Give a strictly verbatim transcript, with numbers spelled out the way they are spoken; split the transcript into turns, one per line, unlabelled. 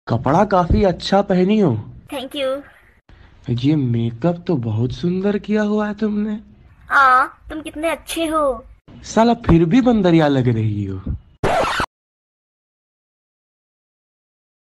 कपड़ा काफी अच्छा पहनी हो।
Thank you.
ये मेकअप तो बहुत सुंदर किया हुआ है तुमने।
हाँ, तुम कितने अच्छे हो।
साला फिर भी बंदरिया लग रही हो।